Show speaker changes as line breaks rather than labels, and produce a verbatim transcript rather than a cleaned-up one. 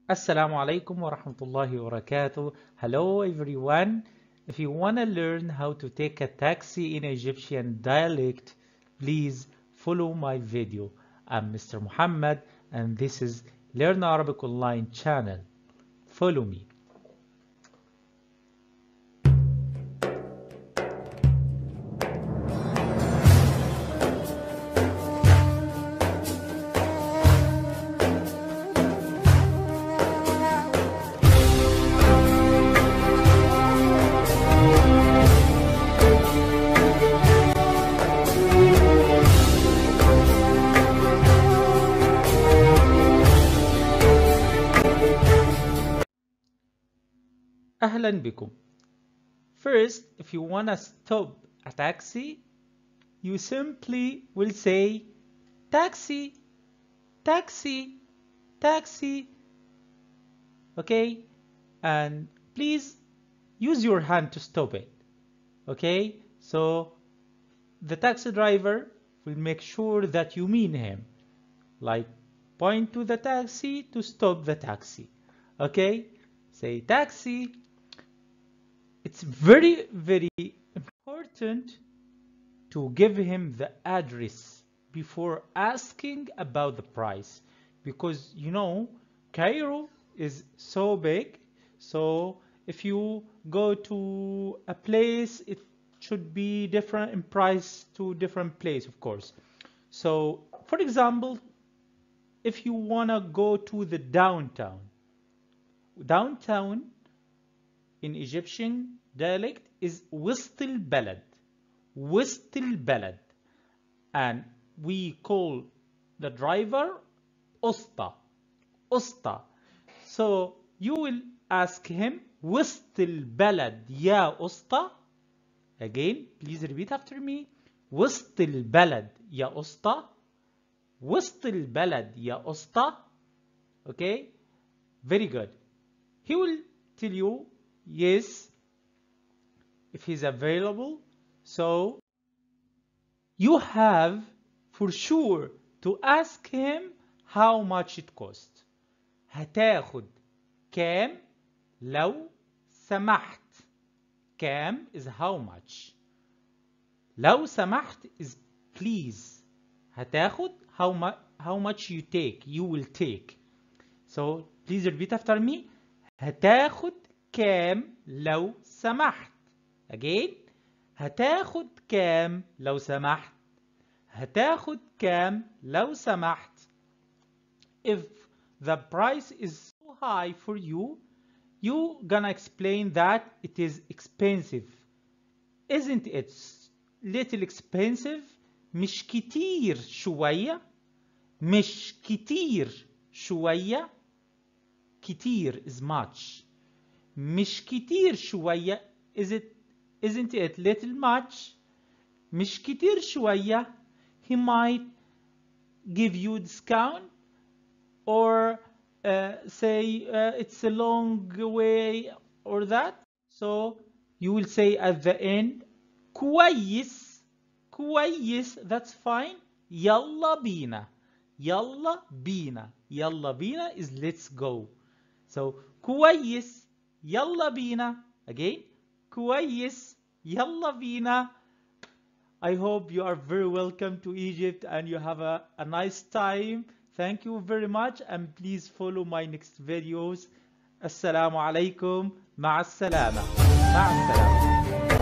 Assalamu alaikum wa rahmatullahi wa barakatuh. Hello everyone. If you want to learn how to take a taxi in Egyptian dialect, please follow my video. I'm Mister Muhammad and this is Learn Arabic Online channel. Follow me. أهلا بكم. First, if you want to stop a taxi, you simply will say taxi, taxi, taxi. Okay? And please use your hand to stop it. Okay? So the taxi driver will make sure that you mean him. Like point to the taxi to stop the taxi. Okay? Say taxi. It's very, very important to give him the address before asking about the price, because you know Cairo is so big, so if you go to a place it should be different in price to different place, of course. So for example, if you want to go to the downtown downtown in Egyptian dialect is وسط البلد, وسط البلد, and we call the driver أسطى, أسطى. So you will ask him وسط البلد يا أسطى. Again, please repeat after me. وسط البلد يا أسطى, وسط البلد يا أسطى. Okay, very good. He will tell you yes if he's available. So you have for sure to ask him how much it costs. هتاخد كام لو سمحت. كام is how much. لو سمحت is please. هتاخد how much how much you take, you will take. So please repeat after me. هتاخد كام لو سمحت. Again. هتاخد كام لو سمحت. هتاخد كام لو سمحت. If the price is so high for you, you gonna explain that it is expensive. Isn't it little expensive? مش كتير شوية. مش كتير شوية. كتير is much. مش كتير شوية is it isn't it little much. مش كتير شوية he might give you discount or uh, say uh, it's a long way or that. So you will say at the end كويس, كويس, that's fine. يلا بينا, يلا بينا, يلا بينا is let's go. So كويس, يلا بينا. Again, كويس, يلا بينا. I hope you are very welcome to Egypt and you have a, a nice time. Thank you very much and please follow my next videos. Assalamu alaikum. مع السلامة. مع السلامة.